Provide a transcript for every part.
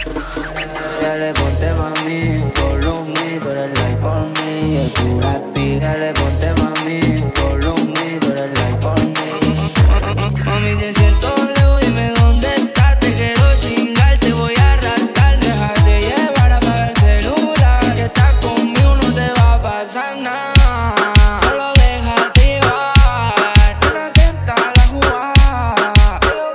Dale, ponte mami, follow me, tú eres life for me. Yo tú la pide, dale, ponte mami, follow me, tú eres life for me. Mami, te siento lejos, dime dónde estás. Te quiero chingar, te voy a arrastrar. Déjate llevar, apaga el celular. Si estás conmigo no te va a pasar nada. Solo déjate llevar, no atenta a la jugada.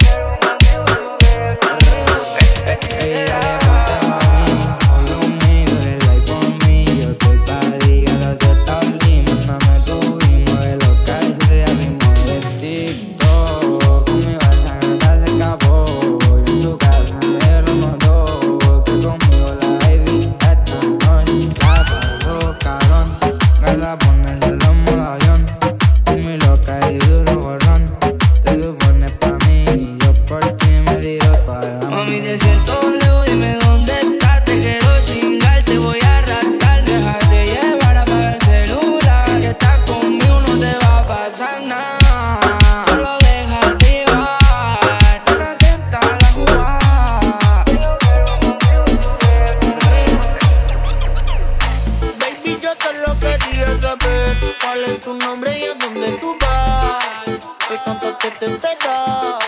Ey, dale, ponte mami, follow me, tú eres life for me. Yo estoy pa' ligar, te establimos. Mándame tu ritmo de lo que hace al ritmo de TikTok. Conmigo esa nota se escapó y en su casa se lo notó. Que conmigo la baby esta noche la pasó cabrón. Gala pones el modo avión. Muy loca y duro borrón. Te lo pones pa' mí y yo por ti me tiro toda la mami, te siento lejos, dime dónde estás. Te quiero chingar, te voy a arrastrar. Déjate llevar, apaga el celular. Si estás conmigo no te va a pasar nada. Solo déjate llevar, no atenta a la jugada. Baby, yo te lo quería saber. ¿Cuál es tu nombre y a dónde tú vas? El canto que te espera.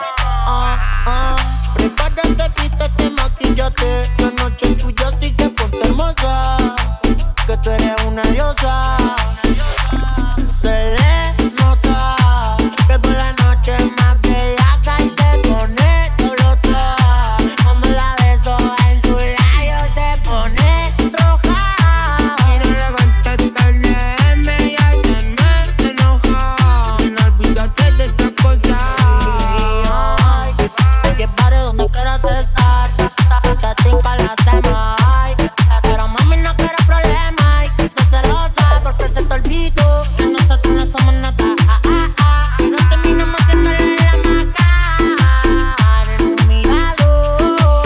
Prepárate, vístete, maquillate. La noche es tuya, así que ponte hermosa. Que tú eres una diosa. Se le nota que por la noche es más bellaca y se pone dolota. Como la beso en su labio se pone roja. Y no le contesta el DM y ahí se me enoja. Y no olvídate de esta cosa. Te llevaré donde quieras estar. Y te tinca la sema. Pero mami no quiero problema y que se celosa porque se te olvidó que nosotros no somos nada. Pero terminamos haciéndole la maca en un mirador.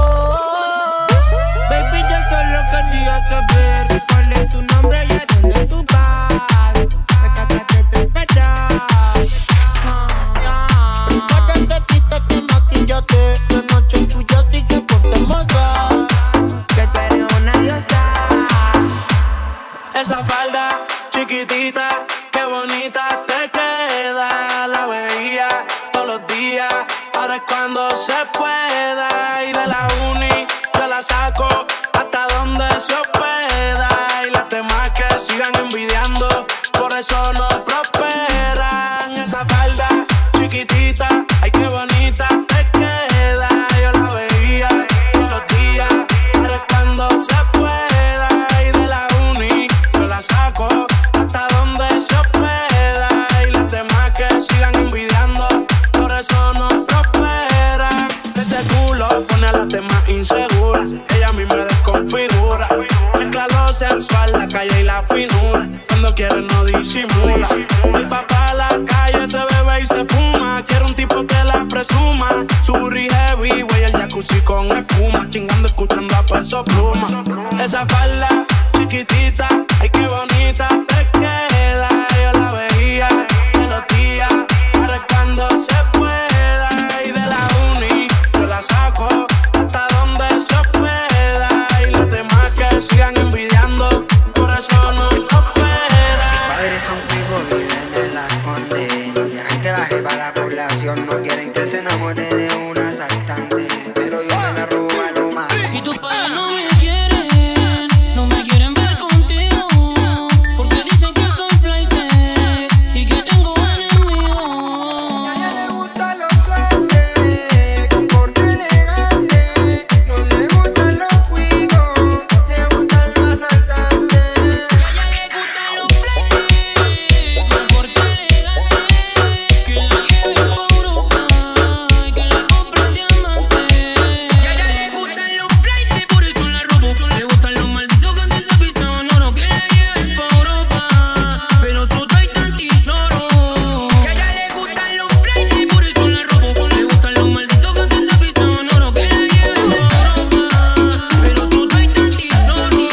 Baby, yo solo quería saber cuál es tu nombre y a dónde tú vas. Prepárate, te espera. Prepárate, vístete, maquillate. La noche es tuya, así que ponte hermosa. Que tú eres una diosa. Esa falda chiquitita, qué bonita te queda. La veía todos los días, ahora es cuando se pueda. Y de la uni yo la saco hasta donde se hospeda. Y las demás que sigan envidiando, por eso no prosperan. Esa falda chiquitita, ay qué bonita te queda. Yo la veía todos los días, ahora es cuando se pueda. Y de la uni yo la saco hasta donde se hospeda. Y las demás que sigan envidiando, por eso no prosperan. Ese culo pone a las demás inseguras. Ella a mí me desconfigura. Mezcla lo sensual, la calle y la finura. Cuando quiere no disimula. El papá a la calle se bebe y se fuma. Quiero un tipo que la presuma. Su burri heavy, güey, el jacuzzi con espuma. Chingando, escuchando a Peso Pluma. Esa falda chiquitita, ay qué bonita te queda. Yo la veía todos los días, ahora es cuando se pueda. Y de la uni yo la saco hasta donde se hospeda. Y los demás que sigan envidiando, por eso no prosperan. Sus padres son pijos, viven en las Condes. No dejan que baje para la población. No quieren que se enamore de un asaltante. Pero yo me la robo a lo malo. Y tus padres no me quieren, no me quieren ver contigo, porque dicen que soy flight y que tengo enemigos. A ella le gustan los flates, con corte elegante. No le gustan los cuicos, le gustan los asaltantes. Y a ella le gustan los flights con corte elegante, que la lleven pa' Europa y que la compren diamantes. Y a ella le gustan los flights y por eso la robo. Le gustan los malditos con el tapizón oro, que la lleven pa' Europa, pero su Titan tesoro. Y a ella le gustan los flights y por eso la robo. Le gustan los malditos con el tapizón oro, que la lleven pa' Europa, pero su Titan tesoro.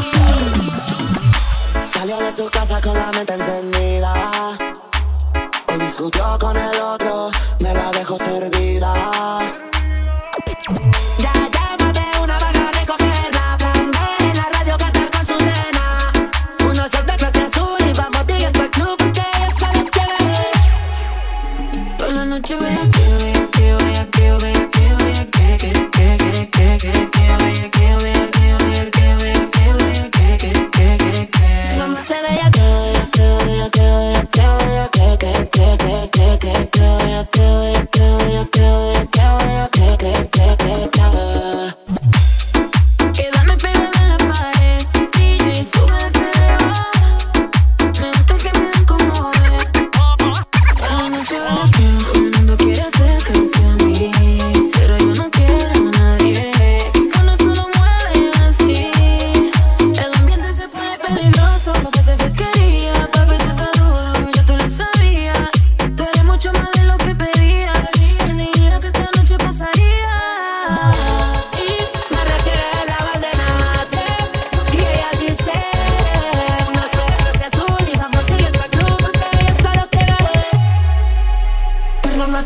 Salió de su casa con la mente encendida. Hoy discutió con el otro, me la dejó servida. Ya lleva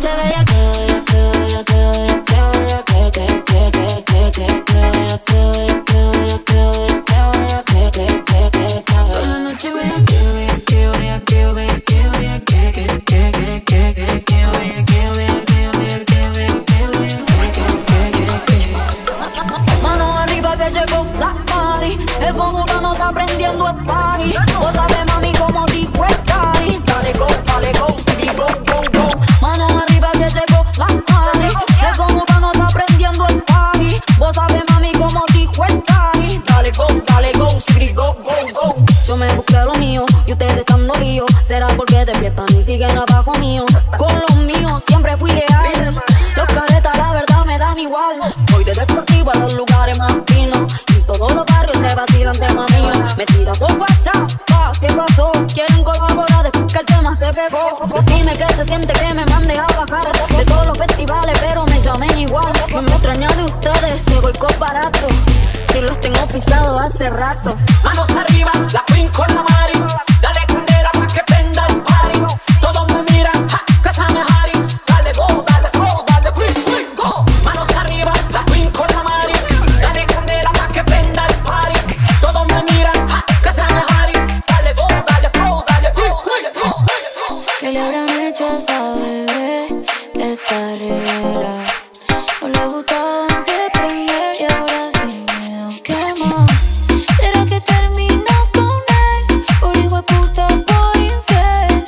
noche bella que Mano arriba que llegó la party. El conjuro está prendiendo el party. Vos sabés, mami, como dijo el cari. Dale go, city, go, go, go. Mano arriba que llegó la party. El conjuro está prendiendo el party. Vos sabés, mami, como dijo el cari. Dale go, city, go, go, go. Yo me busqué lo mío y ustedes están dolidos. Será porque despiertan y siguen abajo mío. Con los míos siempre fui leal. Los caretas la verdad me dan igual. Voy de deportivo a los lugares más finos. Y en todos los barrios se vacilan tema mío. Me tira por WhatsApp, ¿qué pasó? Quieren colaborar después que el tema se pegó. Decime que se siente que me mande a bajar de todos los festivales, pero me llamen igual. No me extraña de ustedes, ese boicot barato. Si los tengo pisados hace rato. Manos arriba, la queen con la mari. Dale candela pa' que prenda el party. Todos me miran, ja, que se me jari. Dale go, dale flow, dale queen, go. Manos arriba, la queen con la mari. Dale candela pa' que prenda el party. Todos me miran, ja, que se me jari. Dale go, dale flow, dale queen, go. ¿Qué le habrán hecho a esa bebé que está revela? ¿O le gustaba antes prender y ahora sin miedo quema? ¿Será que terminó con él? Por hijo de puta, por infiel.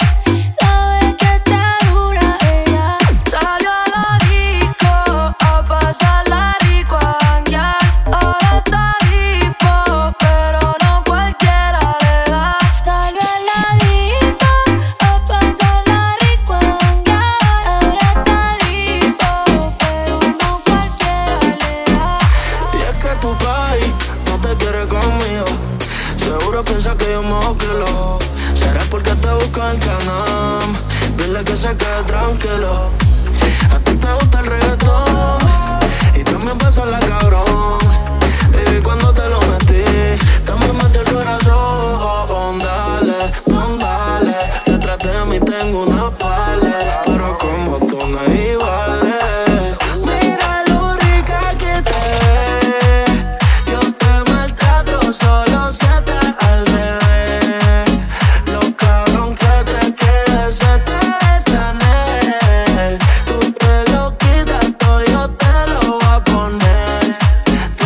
Sabe que está dura ella. Salió a la disco a pasarla rico, a janguear. Ahora está disco, pero no cualquiera le da. Salió a la disco a pasarla rico, a janguear. Ahora está disco, pero no cualquiera le da. Y es que tu país no te quiere conmigo. Seguro piensa que yo me lo. Será porque te busca el canal. Dile que se quede tranquilo. A ti te gusta el reggaetón y también pasa la cabrón. Y cuando te lo metí, también metí el corazón. Dale, detrás de mí tengo una pale, pero como tú no hay iguales. Mira lo rica que te ves. Yo te maltrato, solo se te al revés. Lo cabrón que te quede se te echa en él. Tú te lo quitas todo, yo te lo voy a poner.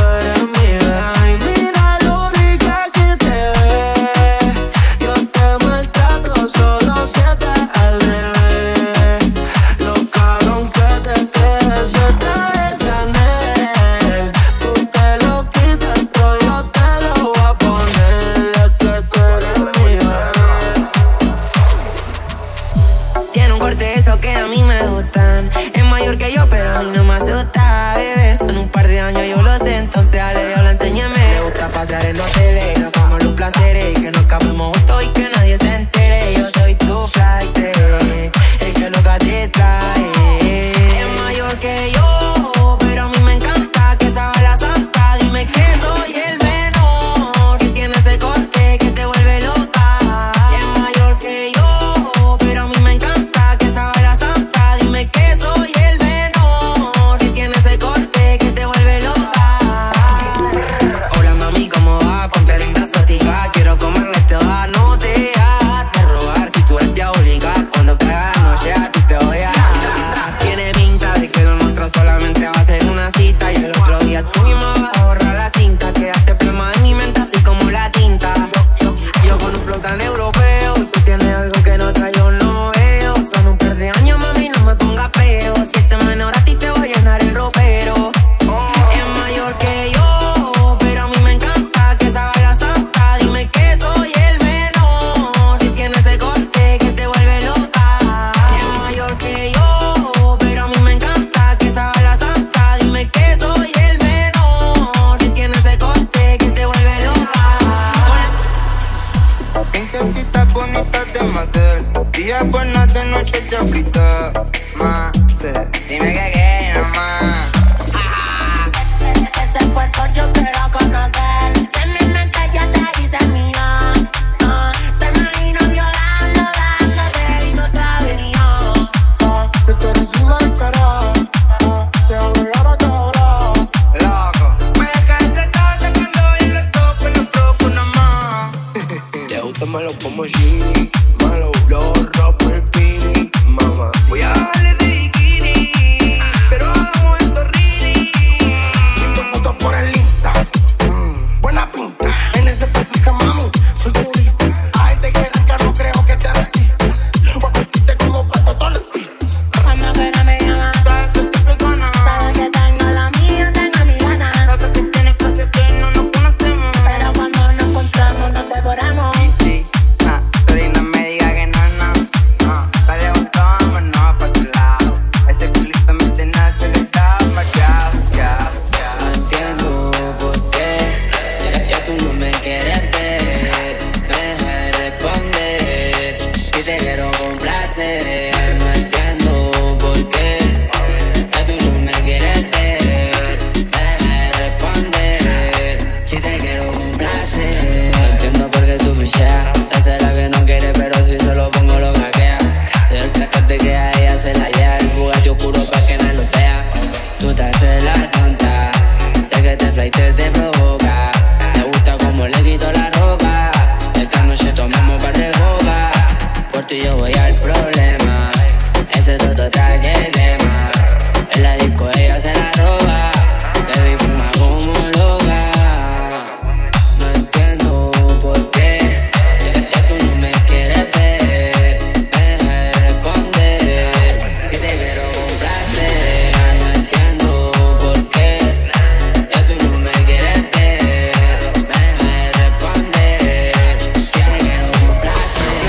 como Jimmy, malo, lo rompo el fini, mamá. Voy a bajarle ese bikini, pero hagamos esto really. Visto fotos por el Insta, buena pinta, en ese perfil mami, soy turista. A este que rica no creo que te resistas. Voy a partirte como pato todas las pistas. Cuando quiera me llama, Sabes que estoy pegona. sabes que tengo la mía, tengo mi gana. Sabes que tienes clase que no nos conocemos. Pero cuando nos encontramos nos devoramos. Sí, Torina me diga que no, dale un vámonos pa' tu lado. Este culito me tiene acelerado, marcado, ya. No entiendo por qué ya tú no me quieres ver. Me dejas de responder si te quiero complacer. No entiendo por qué ya tú no me quieres ver. Me dejas de responder si te quiero complacer. No entiendo por qué tú me cheas. Te será que no quiere, pero si se lo pongo lo caquea. Soy el placate que a ella se la lleva. El Bugatti oscuro pa' que no lo vea. Tú te haces la tonta, sé que te flight te provoca. Te gusta como le quito la ropa. Esta noche tomamos pa' recoba. Por ti yo voy al problema. Ese toto está que quema. En la disco ella se la roba. Baby fuma como loca. No entiendo por qué ya tú no me quieres ver. Me dejas de responder si te quiero complacer. No entiendo por qué ya tú no me quieres ver. Me dejas de responder si te quiero complacer.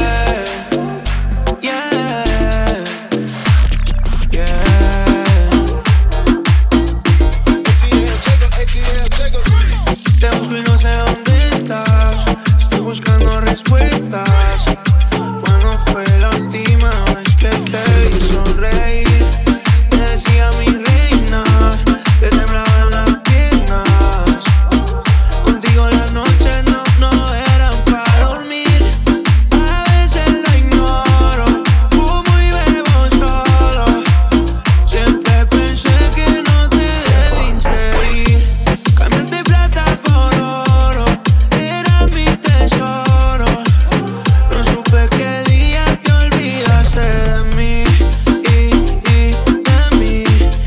Te busco y no sé dónde estás. Estoy buscando respuestas. ¿Cuándo fue la última vez que te vi sonreír? Te decía mi reina, te temblaban las piernas. Contigo las noches no eran para dormir. A veces lo ignoro, fumo y bebo solo. Siempre pensé que no te debí ir. Cambiaste plata por oro, eras mi tesoro. No supe qué día te olvidaste de mí y de mí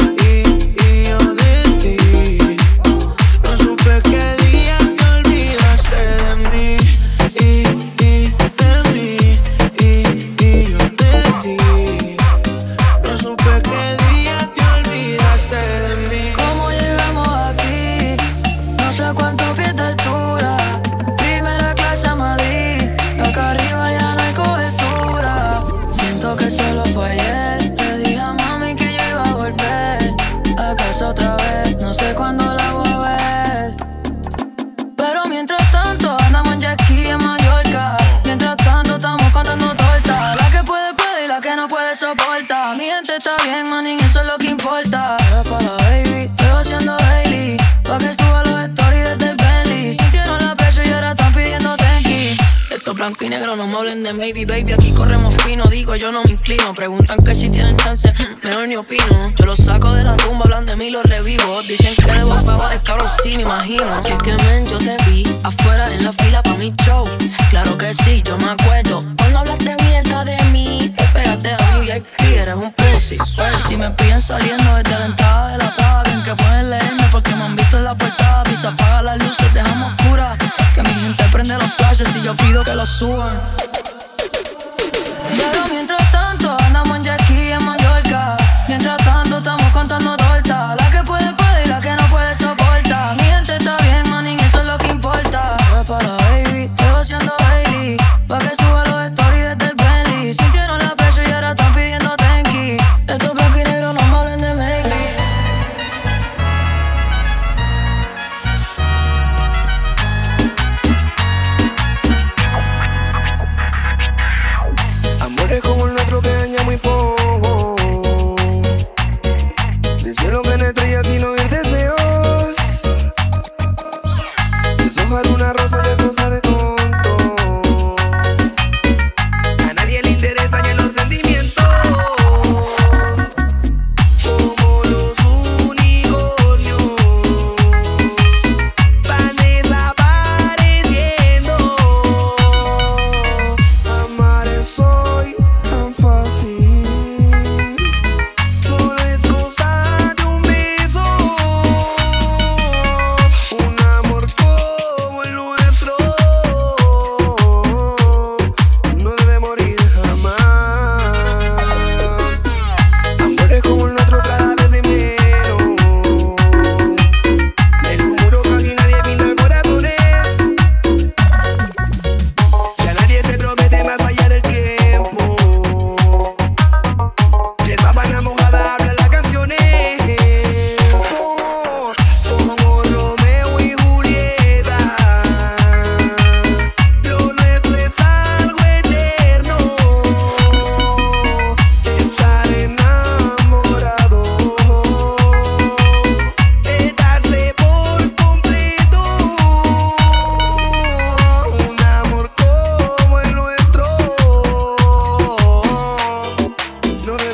y yo de ti. No supe qué día te olvidaste de mí y de mí y yo de ti. No supe qué día te olvidaste de mí. ¿Cómo llegamos aquí? No sé cuántos pies de altura. Primera clase a Madrid. Acá arriba ya no hay cobertura. Siento que solo fue ayer. Le dije a mami que yo iba a volver a casa otra vez. No sé cuándo la voy a ver. Pero mientras tanto andamos en jet ski en Mallorca. Mientras tanto estamos contando torta. La que puede y la que no puede soporta. Mi gente está bien, manín, eso es lo que importa. Es para la baby, estoy haciendo daily. Pa' que suba los stories desde el Bentley. Sintieron la presión y ahora están pidiendo tenki. Esto blanco y negro, no me hablen de maybe, baby. Aquí corremos fino, digo yo no me inclino. Preguntan que si tienen chance, mejor ni opino. Yo los saco de la tumba, hablan de mí, los revivo. Dicen que debo favores, cabrón, sí me imagino. Si es que men, yo te vi afuera en la fila pa' mi show. Claro que sí, yo me acuerdo. Cuando hablaste mierda de mí, te pegaste a mi VIP, eres un pussy. Oye, si me piden saliendo desde la entrada de la plaza, creen que pueden leerme porque me han visto en la portada. Pisa, apaga las luces, dejamos oscuras. Que mi gente prende los flashes y yo pido que los suban. Pero mientras tanto andamos en jet ski en Mallorca. Mientras tanto estamos contando torta. La que puede y la que no puede soporta. Mi gente está bien, manín, eso es lo que importa. Es para la baby, estoy haciendo daily. Pa' que suba los stories desde el Bentley. Sintieron la presión y ahora están pidiendo tenki. Estos blanco y negro no me hablen de maybe.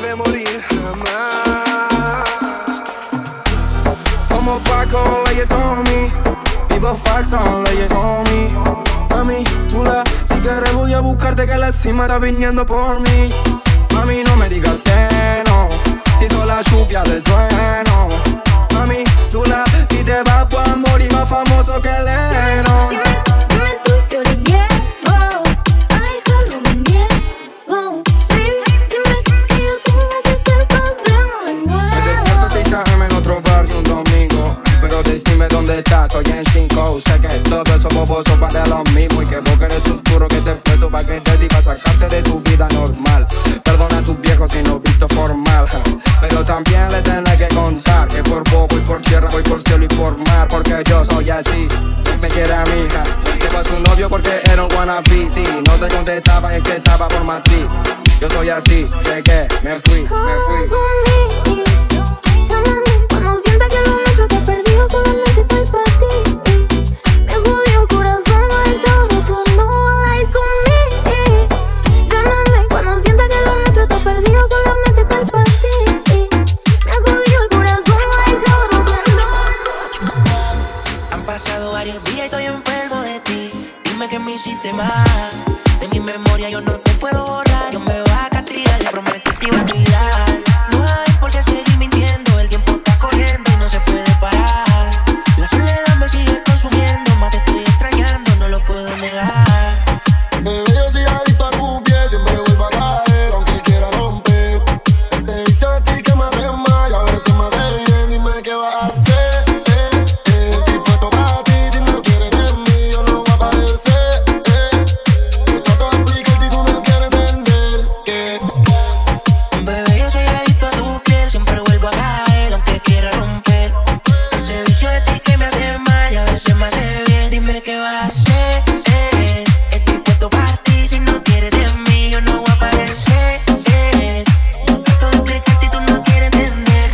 debe morir jamás. Como Paco, leyes on me. Vivo facts son leyes on me. Mami, chula, si quieres voy a buscarte que la cima está viniendo por mí. Mami, no me digas que no, si soy la lluvia del trueno. Mami, chula, si te vas pues morir más famoso que Leno. Dime tú, yo le llego, a dejarlo me niego. Baby, dime que yo tengo que ser problema de nuevo. Me despierto 6 AM en otro barrio un domingo, pero decime dónde estás, estoy en 5. Sé que todo eso boboso vale lo mismo, y que vos eres un duro que te fue tu paquete y va a sacarte de tu vida normal. Perdona a tus viejos si no visto formal, pero también le tenés que contar que por vos voy por tierra, voy por cielo y por mar, porque yo soy así. Me quiere a mi hija, llevo a su novio porque era un wannabe. Si no te contestaba es que estaba por Madrid. Yo soy así, llegué, me fui. Llámame cuando sienta que lo nuestro te ha perdido, solamente estoy para ti. Me jodió el corazón, no hay otro, no hay conmigo. Llámame cuando sienta que lo nuestro te ha perdido, solamente estoy para ti. Me jodió el corazón, no hay otro, no. Han pasado varios días y estoy enfermo de ti. Dime que me hiciste mal. De mi memoria yo no te puedo borrar. Yo me voy a castigar, ya prometí que iba a cuidar. No hay por qué seguir mintiendo. El tiempo está corriendo y no se puede parar. La soledad me sigue consumiendo. Más te estoy extrañando, no lo puedo negar. Bebé, yo soy adicto a tu piel, siempre vuelvo a caer, aunque quiera romper. Te dice a ti que me haces mal, a veces me hace bien, dime qué vas a hacer. Estoy puesto para ti, si no quieres de mí, yo no voy a aparecer. Yo trato de explicarte y tú no quieres entender que Bebé, yo soy adicto a tu piel, siempre vuelvo a caer, aunque quiera romper. Ese vicio de ti que me hace mal y a veces me hace bien, dime qué vas a hacer. Estoy puesto para ti, si no quieres de mí, yo no voy a aparecer. Yo trato de explicarte y tú no quieres entender.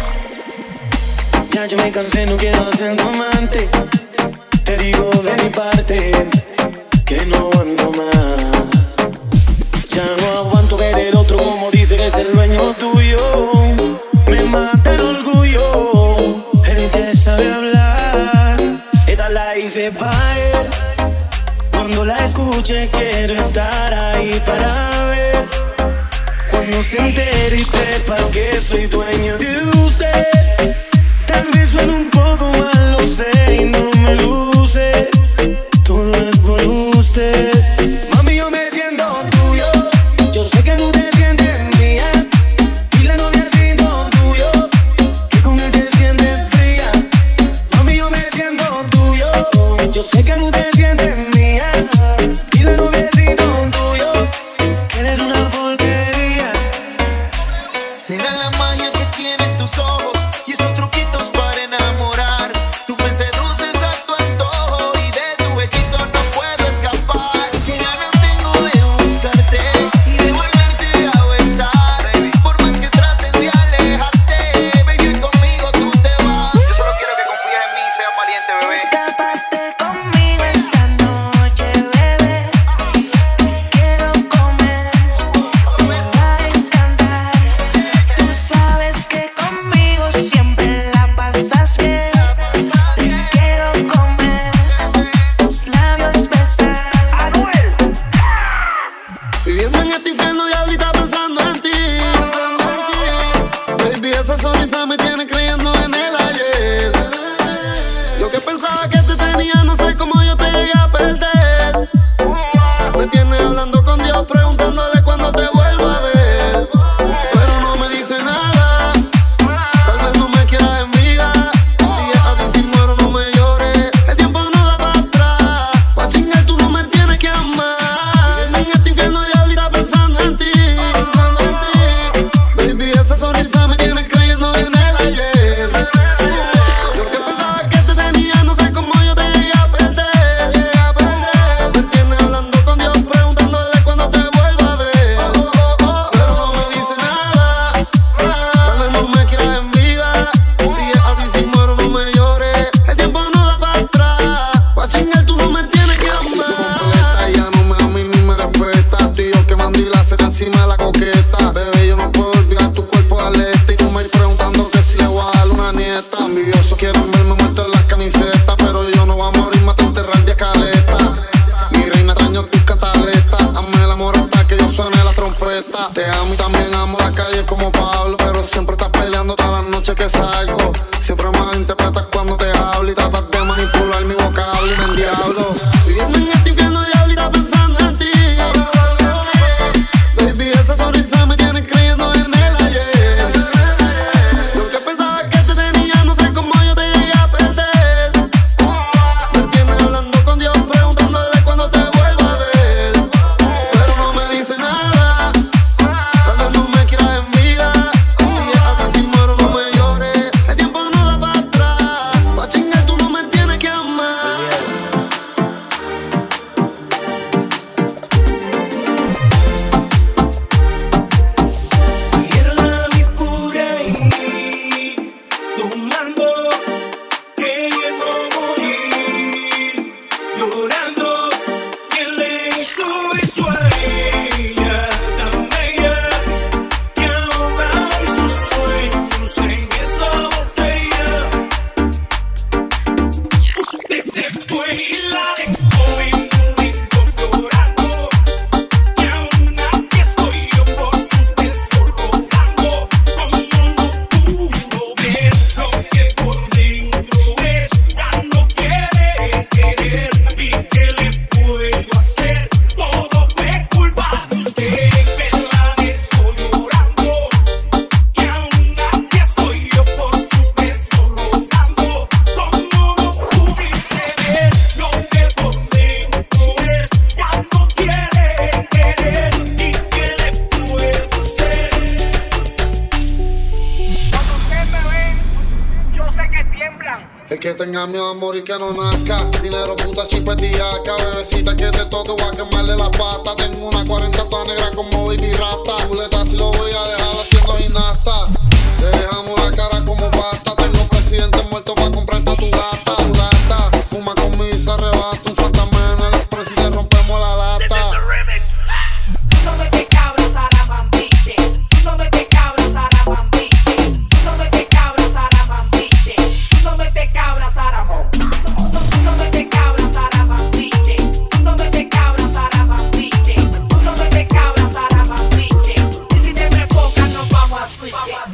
Ya yo me cansé, no quiero ser tu amante. Te digo de mi parte que no aguanto más. Ya no aguanto ver el otro como dice que es el dueño tuyo. Me mata el orgullo, él ni te sabe hablar. Esta la hice para él. Cuando la escuche quiero estar ahí para ver. Cuando se entere y sepa que soy dueño de usted. Tal vez suene un poco mal, lo sé, y no me luce. Todo es por usted. Mami, yo me siento tuyo. Yo sé que tú te sientes mía. Y la novia siento tuyo, que con él te sientes fría. Mami, yo me siento tuyo. Yo sé que tú te sientes mía. Y la novia siento tuyo, que eres una porquería. será la magia que tienen tus ojos y esos truquitos para enamorar. Tú me seduces a tu antojo y de tu hechizo no puedo escapar. Qué ganas tengo de buscarte y de volverte a besar. Por más que traten de alejarte, baby, conmigo tú te vas. Yo solo quiero que confíes en mí y seas valiente, bebé. Escápate conmigo esta noche, bebé. Te quiero comer, te va a encantar. Tú sabes que conmigo siempre la pasas bien. Te quiero comer, tus labios besar. Viviendo en este infierno y ahorita pensando en ti, Baby, esa sonrisa me tiene creyendo en el ayer. Yo que pensaba que te tenía, no sé cómo yo te llegué a perder. Me tienes hablando con Dios, preguntándole cuándo te vuelvo a ver. Pero no me dice nada, tal vez no me quieras en vida. Si es así, si muero no me llores. El tiempo no da para atrás. Pa' chingar tú no me tienes que amar. En este infierno y ahorita pensando en ti, Baby, esa sonrisa me tiene creyendo en el ayer. pero siempre estás peleando todas las noches que salgo. Siempre me malinterpretas cuando te hablo y tratas de manipular mi vocablo y me endiablo. Viviendo en este infierno diablita pensando en ti. Baby, esa sonrisa me tiene creyendo en el ayer. Yo que pensaba que te tenía, no sé cómo yo te llegué a perder. Me tienes hablando con Dios, preguntándole cuándo te vuelvo a ver. Pero no me dice nada, tal vez no me quieras en vida. Si es así, si muero no me llores. El tiempo no da para atrás. Pa' chingar tú no me tienes que amar. Mierda vi por ahí, tomando, queriendo morir, llorando. ¿Quién le hizo eso a ella, tan bella, que ahora sus sueños en esa botella? Usted se fue y la dejó en un rincón llorando. Y aún aquí estoy yo por sus besos rogando. Como no pudo ver lo que por dentro es, ya no quiere querer. ¿Y qué le puedo hacer? Todo fue culpa de usted, que la dejó llorando. Y aún aquí estoy yo por sus besos rogando. Como no pudiste ver lo que por dentro es, ya no quiere querer. ¿Y qué le puedo hacer? Cuando ustedes me ven, yo sé que tiemblan. El que tenga miedo a morir que no nazca. Dinero, puta, chipetillaca. Bebecita que te toque, voy a quemarle la pata. Tengo una 40 toda negra como Baby Rasta. Chuleta si lo voy a dejar haciendo gimnasta. Te dejamos la cara como pasta. Tengo presidentes muertos para comprarte tu gata. Tu gata, fuma conmigo y se arrebata. Un fantasma en el express y te rompemos la lata. Tú no me te cabras, Sarabambite. Tú no me te cabras, Sarabambite. Tú no me te cabras, Sarabambite. Tú no me te cabras, Sarabambite. Tú no me te cabras, Sarabambite. Tú no me te cabras, Sarabambite. Tú no me te cabras, Sarabambite. Y si te me enfocas, nos vamos a switch.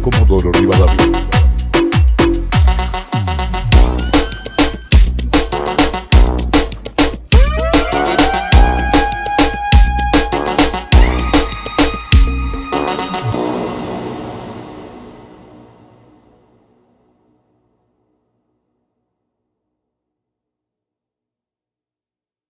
Comodoro Rivadavia.